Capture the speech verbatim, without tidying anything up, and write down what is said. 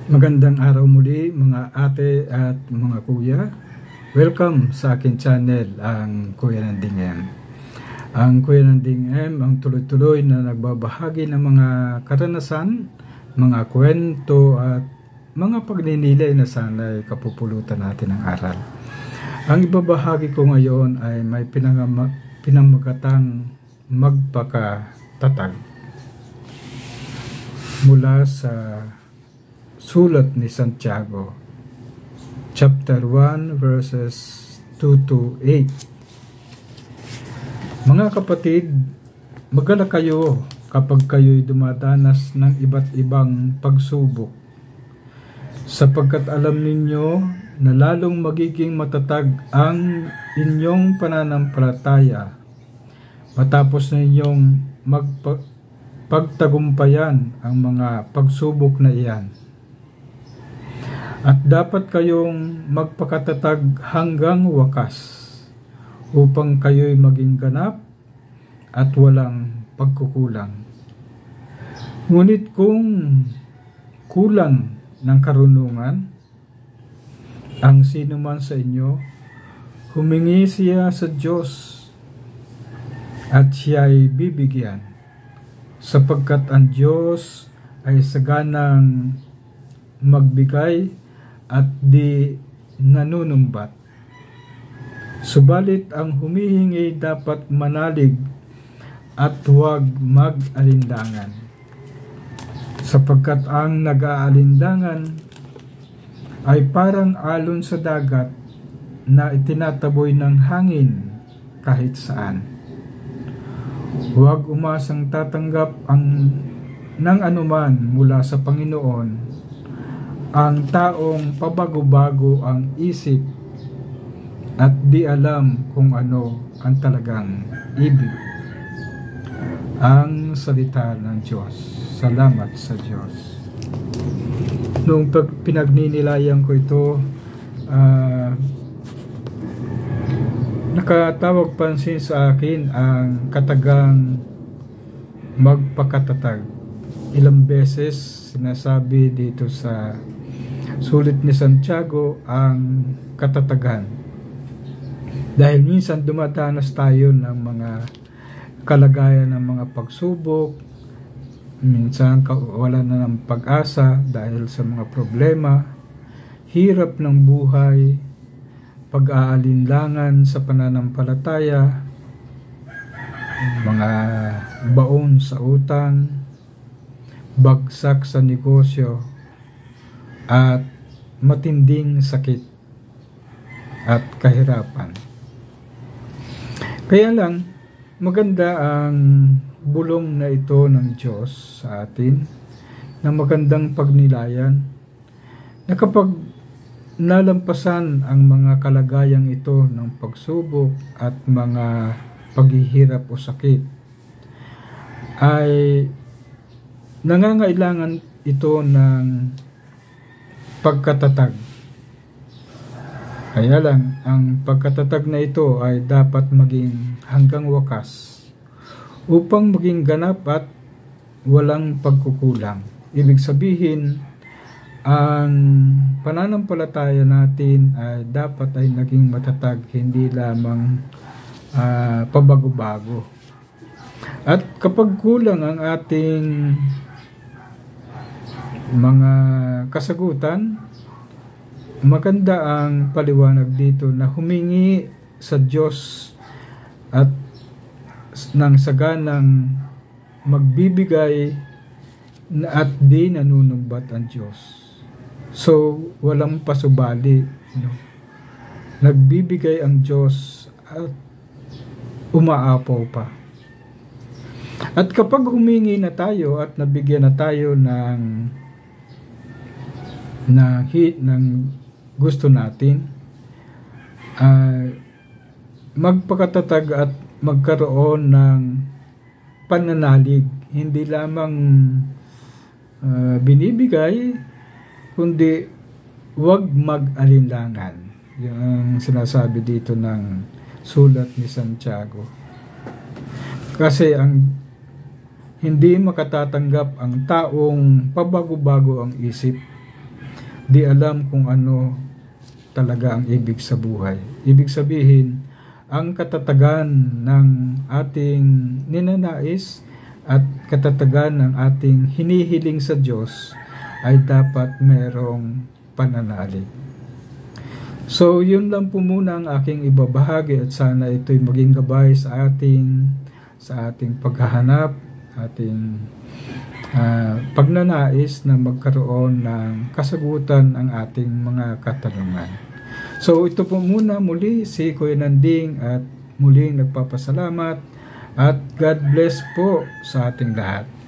Magandang araw muli mga ate at mga kuya. Welcome sa akin channel, ang Kuya Nanding M. Ang Kuya Nanding M ang tuloy-tuloy na nagbabahagi ng mga karanasan, mga kwento at mga pagninilay na sana'y kapupulutan natin ng aral. Ang ibabahagi ko ngayon ay may pinangama, pinamagatang magpakatatag mula sa Sulat ni Santiago, chapter one, verses two to eight. Mga kapatid, mag-alala kayo kapag kayo'y dumadanas ng iba't ibang pagsubok, sapagkat alam ninyo na lalong magiging matatag ang inyong pananampalataya matapos na inyong magpagtagumpayan ang mga pagsubok na iyan. At dapat kayong magpakatatag hanggang wakas upang kayo'y maging ganap at walang pagkukulang. Ngunit kung kulang ng karunungan ang sino man sa inyo, humingi siya sa Diyos at siya'y bibigyan, sapagkat ang Diyos ay saganang magbigay at di nanunumbat. Subalit ang humihingi dapat manalig at huwag mag-alinlangan, sapagkat ang nag-aalinlangan ay parang alon sa dagat na itinataboy ng hangin kahit saan. Huwag umasang tatanggap ang ng anuman mula sa Panginoon ang taong pabago-bago ang isip at di alam kung ano ang talagang ibig. Ang salita ng Diyos. Salamat sa Diyos. Noong pinagninilayan ko ito, uh, nakatawag pansin sa akin ang katagang magpakatatag. Ilang beses sinasabi dito sa Sulat ni Santiago ang katatagan. Dahil minsan dumadanas tayo ng mga kalagayan ng mga pagsubok, minsan wala na ng pag-asa dahil sa mga problema, hirap ng buhay, pag-aalinlangan sa pananampalataya, mga baon sa utang, bagsak sa negosyo, at matinding sakit at kahirapan. Kaya lang, maganda ang bulong na ito ng Diyos sa atin, na magandang pagnilayan, na kapag nalampasan ang mga kalagayang ito ng pagsubok at mga paghihirap o sakit, ay nangangailangan ito ng pagkatatag. Kaya lang, ang pagkatatag na ito ay dapat maging hanggang wakas upang maging ganap at walang pagkukulang. Ibig sabihin, ang pananampalataya natin ay dapat ay naging matatag, hindi lamang uh, pabago-bago. At kapag kulang ang ating mga kasagutan, maganda ang paliwanag dito na humingi sa Diyos at ng saganang magbibigay at di nanunumbat ang Diyos. So, walang pasubali, no? Nagbibigay ang Diyos at umaapaw pa. At kapag humingi na tayo at nabigyan na tayo ng na hit ng gusto natin, uh, magpakatatag at magkaroon ng pananalig, hindi lamang uh, binibigay, kundi huwag mag-alinlangan. Yung sinasabi dito ng Sulat ni Santiago. Kasi ang hindi makatatanggap ang taong pabago-bago ang isip di alam kung ano talaga ang ibig sa buhay. Ibig sabihin, ang katatagan ng ating ninanais at katatagan ng ating hinihiling sa Diyos ay dapat merong pananalig. So, yun lang po muna ang aking ibabahagi at sana ito'y maging gabay sa ating sa ating paghahanap, ating uh, pagnanais na magkaroon ng kasagutan ang ating mga katanungan. So, ito po muna muli si Kuya Nanding at muling nagpapasalamat at God bless po sa ating lahat.